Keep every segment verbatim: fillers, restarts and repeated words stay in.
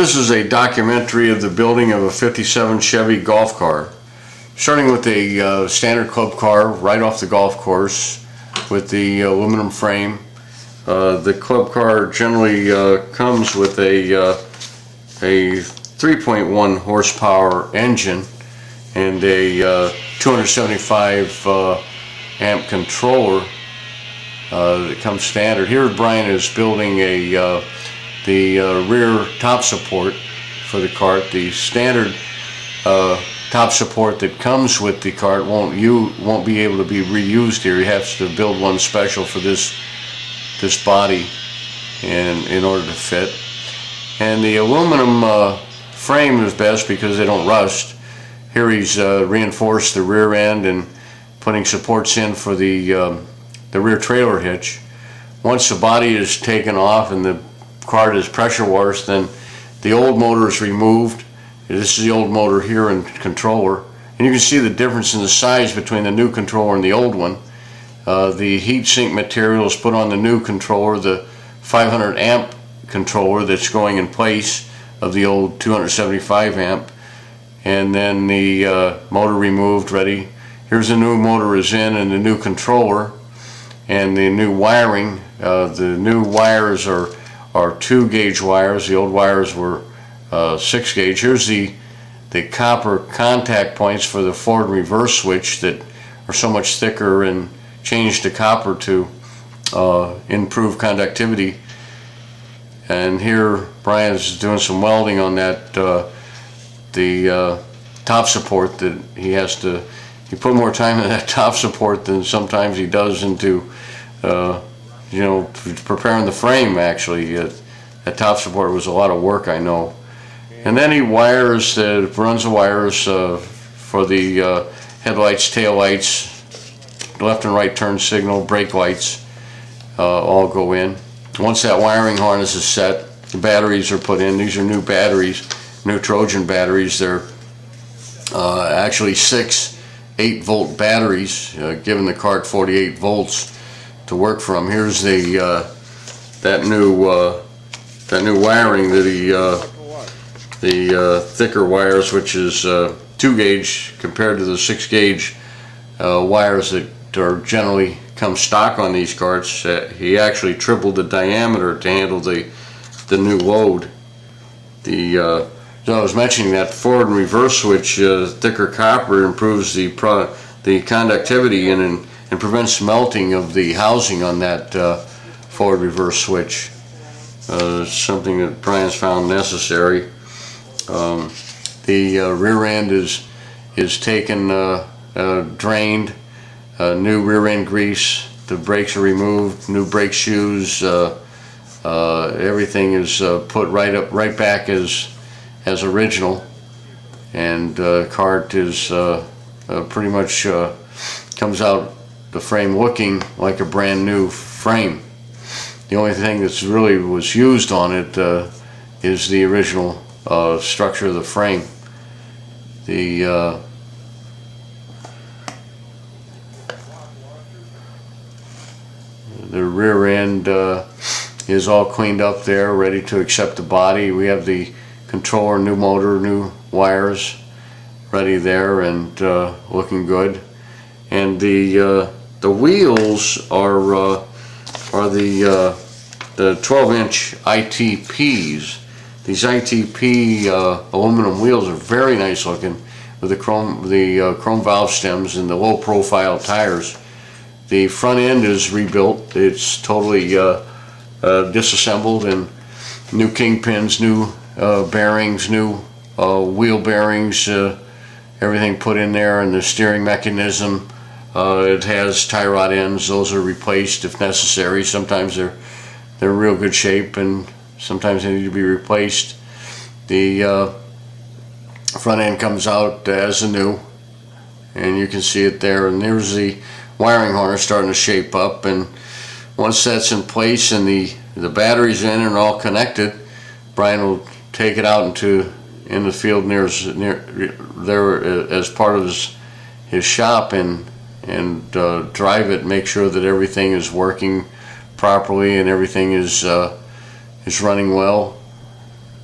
This is a documentary of the building of a fifty-seven Chevy golf car. Starting with a uh, standard club car right off the golf course with the aluminum frame. Uh, the club car generally uh, comes with a, uh, a three point one horsepower engine and a uh, two hundred seventy-five uh, amp controller uh, that comes standard. Here Brian is building a uh, the uh, rear top support for the cart. The standard uh, top support that comes with the cart won't you won't be able to be reused here. He has to build one special for this this body in in order to fit. And the aluminum uh, frame is best because they don't rust. Here he's uh, reinforced the rear end and putting supports in for the um, the rear trailer hitch. Once the body is taken off and the cart is pressure washed, then the old motor is removed. This is the old motor here and controller, and you can see the difference in the size between the new controller and the old one. Uh, the heat sink material is put on the new controller, the five hundred amp controller that's going in place of the old two hundred seventy-five amp, and then the uh, motor removed, ready. Here's the new motor is in and the new controller and the new wiring. Uh, the new wires are are two gauge wires. The old wires were uh, six gauge. Here's the the copper contact points for the forward and reverse switch that are so much thicker and changed to copper to uh, improve conductivity. And here Brian's doing some welding on that uh, the uh, top support that he has to. He put more time in that top support than sometimes he does into uh, you know, preparing the frame. Actually, uh, that top support was a lot of work, I know. And then he wires, uh, runs the wires uh, for the uh, headlights, tail lights, left and right turn signal, brake lights, uh, all go in. Once that wiring harness is set, the batteries are put in. These are new batteries, new Trojan batteries. They're uh, actually six eight volt batteries, uh, giving the cart forty-eight volts to work from. Here's the uh, that new uh, that new wiring that he uh, the uh, thicker wires, which is uh, two gauge compared to the six gauge uh, wires that are generally come stock on these carts. Uh, he actually tripled the diameter to handle the the new load. The uh, so I was mentioning that forward and reverse switch, uh, thicker copper improves the pro the conductivity and, and and prevents melting of the housing on that uh, forward reverse switch. Uh, something that Brian's found necessary. Um, the uh, rear end is is taken, uh, uh, drained, uh, new rear end grease. The brakes are removed, new brake shoes. Uh, uh, everything is uh, put right up, right back as as original, and uh, cart is uh, uh, pretty much uh, comes out the frame looking like a brand new frame. The only thing that's really was used on it uh, is the original uh, structure of the frame. The uh, the rear end uh, is all cleaned up there, ready to accept the body. We have the controller, new motor, new wires ready there and uh, looking good. And the uh, the wheels are uh, are the uh, the twelve inch I T Ps. These I T P uh, aluminum wheels are very nice looking with the chrome the uh, chrome valve stems and the low profile tires. The front end is rebuilt. It's totally uh, uh, disassembled, and new kingpins, new uh, bearings, new uh, wheel bearings, uh, everything put in there, and the steering mechanism. Uh, it has tie rod ends. Those are replaced if necessary. Sometimes they're they're in real good shape, and sometimes they need to be replaced. The uh, front end comes out as a new, and you can see it there. And there's the wiring harness starting to shape up. And once that's in place and the the batteries in and all connected, Brian will take it out into in the field near near there as part of his his shop and. and uh, drive it, make sure that everything is working properly and everything is uh, is running well.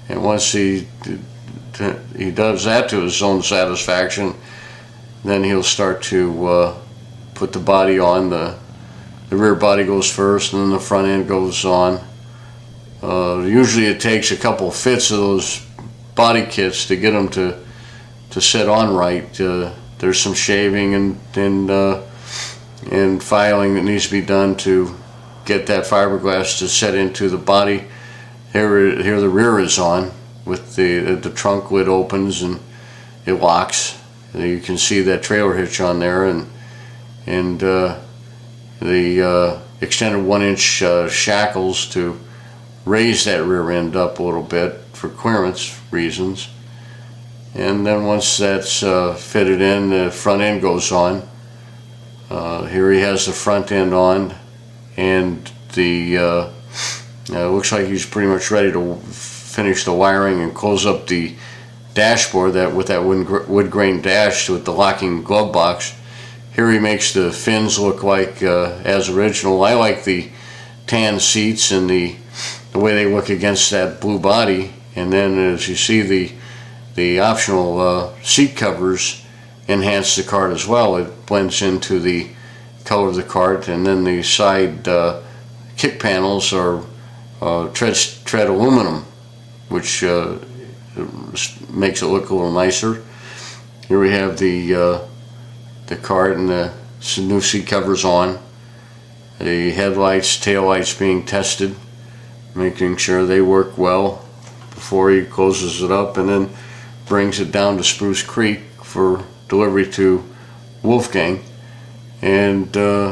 And once he he does that to his own satisfaction, then he'll start to uh, put the body on. The, the rear body goes first, and then the front end goes on. Uh, usually it takes a couple fits of those body kits to get them to, to sit on right. Uh, there's some shaving and, and, uh, and filing that needs to be done to get that fiberglass to set into the body. Here, here the rear is on with the, the trunk lid opens and it locks. You can see that trailer hitch on there, and and uh, the uh, extended one inch uh, shackles to raise that rear end up a little bit for clearance reasons. And then once that's uh, fitted in, the front end goes on. Uh, here he has the front end on, and the uh, uh, looks like he's pretty much ready to finish the wiring and close up the dashboard that with that wood, wood grain dash with the locking glove box. Here he makes the fins look like uh, as original. I like the tan seats and the the way they look against that blue body. And then as you see, the the optional uh, seat covers enhance the cart as well. It blends into the color of the cart. And then the side uh, kick panels are uh, tread, tread aluminum, which uh, makes it look a little nicer. Here we have the uh, the cart and the new seat covers on. The headlights, taillights being tested, making sure they work well before he closes it up, and then brings it down to Spruce Creek for delivery to Wolfgang. And uh,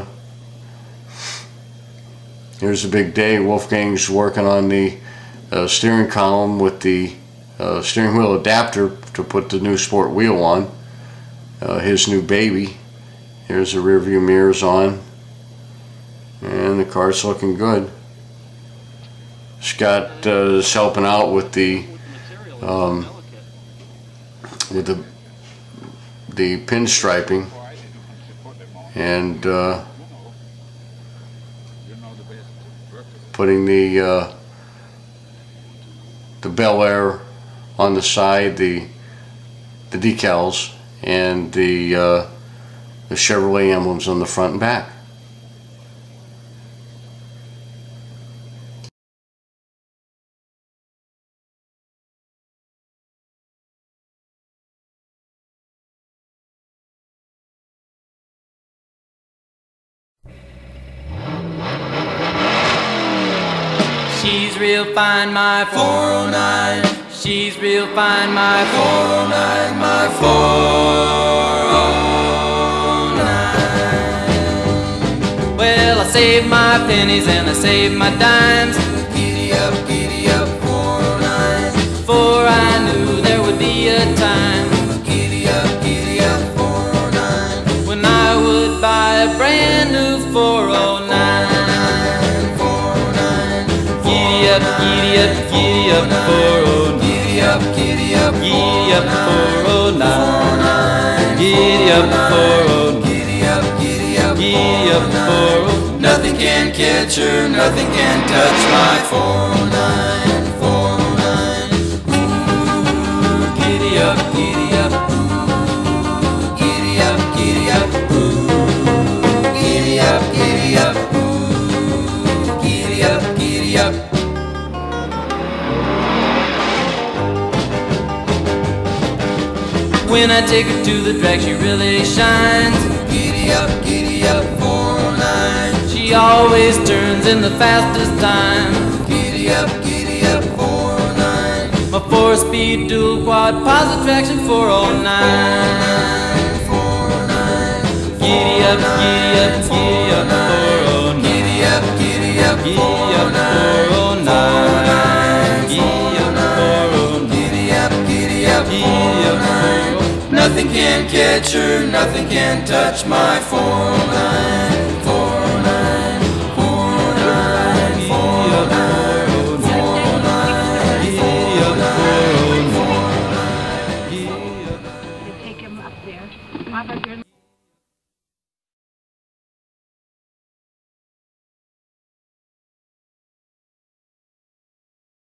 here's a big day. Wolfgang's working on the uh, steering column with the uh, steering wheel adapter to put the new sport wheel on, uh, his new baby. Here's the rear view mirrors on, and the car's looking good. Scott uh, is helping out with the um, with the the pinstriping, and uh, putting the uh, the Bel Air on the side, the the decals, and the uh, the Chevrolet emblems on the front and back. She's real fine, my four oh nine. She's real fine, my four oh nine, my four oh nine. Well, I saved my pennies and I saved my dimes. Giddy up, giddy up, four oh nine. For I knew there would be a time. Giddy up, giddy up, four oh nine. When I would buy a brand new four oh nine. Giddy up, giddy up, giddy up, four oh nine. Giddy up, giddy up, giddy up, four oh nine. Giddy up, four oh nine. Giddy up, giddy up, giddy up, four oh nine. Nothing can catch her, nothing can touch my four oh nine, four oh nine. Ooh, giddy up, giddy up, ooh, giddy up, giddy up, ooh, giddy up, giddy up, ooh, giddy up, giddy up. When I take her to the drag, she really shines. Giddy up, giddy up, four oh nine. She always turns in the fastest time. Giddy up, giddy up, four oh nine. My four-speed dual quad positive traction four oh nine. four oh nine. Giddy up, giddy up, giddy up, four oh nine. Giddy up, giddy up, four oh nine. Giddy up, four oh nine. Giddy up, giddy up, four oh nine. Nothing can catch her, nothing can touch my four oh nine.